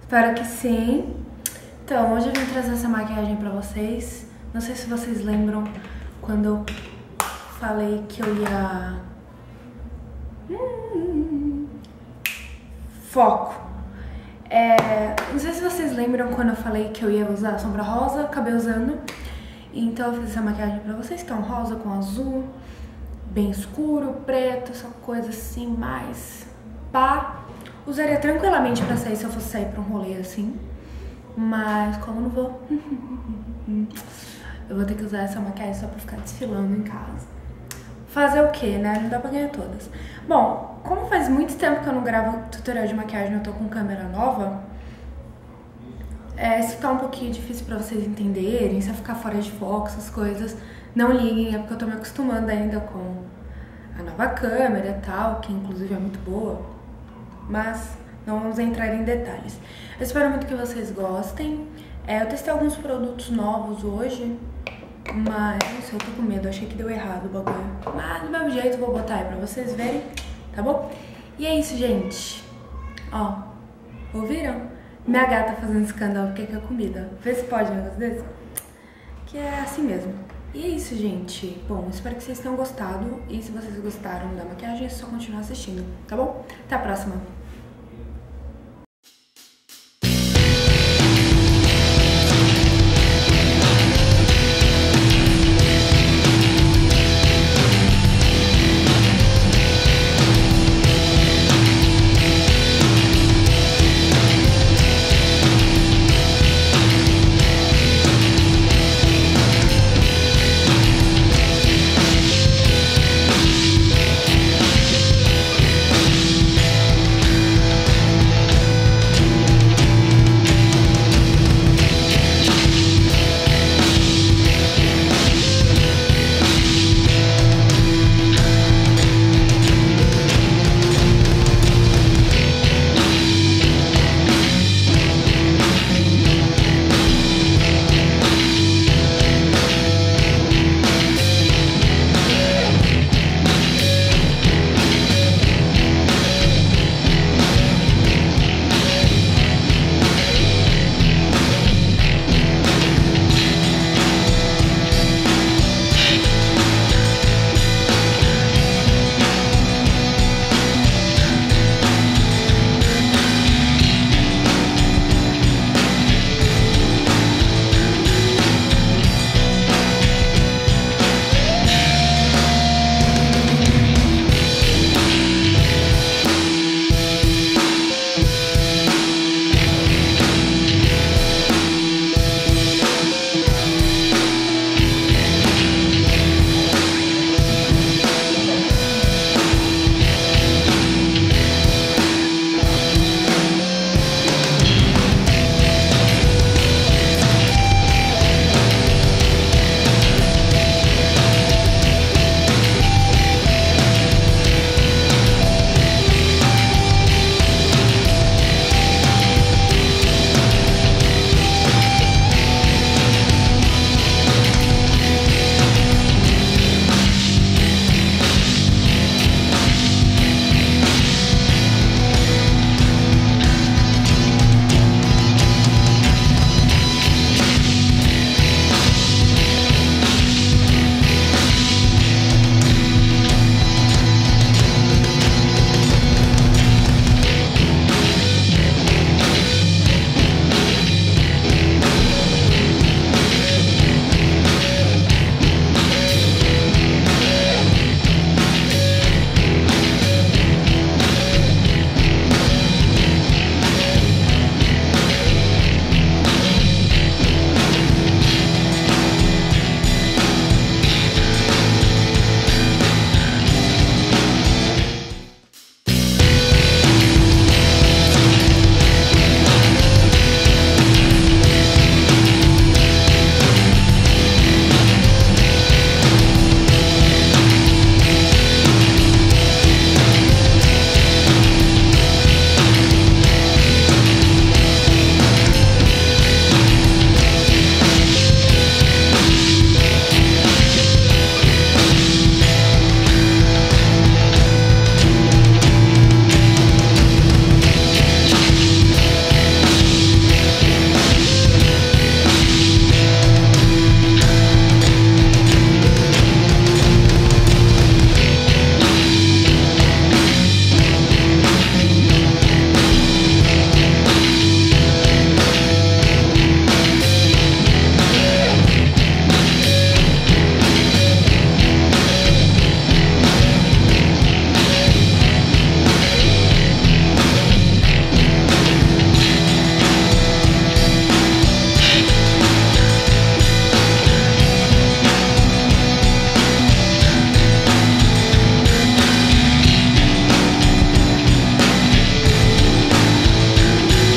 Espero que sim. Então, hoje eu vim trazer essa maquiagem pra vocês. Não sei se vocês lembram quando eu falei que eu ia... Foco. Não sei se vocês lembram quando eu falei que eu ia usar sombra rosa, acabei usando. Então eu fiz essa maquiagem pra vocês, que é um rosa com azul, bem escuro, preto, essa coisa assim, mais pá. Usaria tranquilamente pra sair se eu fosse sair pra um rolê assim. Mas como eu não vou, eu vou ter que usar essa maquiagem só pra ficar desfilando em casa. Fazer o que, né? Não dá pra ganhar todas. Bom, como faz muito tempo que eu não gravo tutorial de maquiagem, eu tô com câmera nova, se ficar um pouquinho difícil pra vocês entenderem, se eu ficar fora de foco, essas coisas, não liguem, é porque eu tô me acostumando ainda com a nova câmera e tal, que inclusive é muito boa, mas não vamos entrar em detalhes. Eu espero muito que vocês gostem. Eu testei alguns produtos novos hoje, mas não sei, eu tô com medo, achei que deu errado o bagulho. Mas do mesmo jeito eu vou botar aí pra vocês verem, tá bom? E é isso, gente. Ó, ouviram? Minha gata fazendo escândalo porque quer comida. Vê se pode um negócio desse. Que é assim mesmo. E é isso, gente. Bom, espero que vocês tenham gostado. E se vocês gostaram da maquiagem, é só continuar assistindo, tá bom? Até a próxima.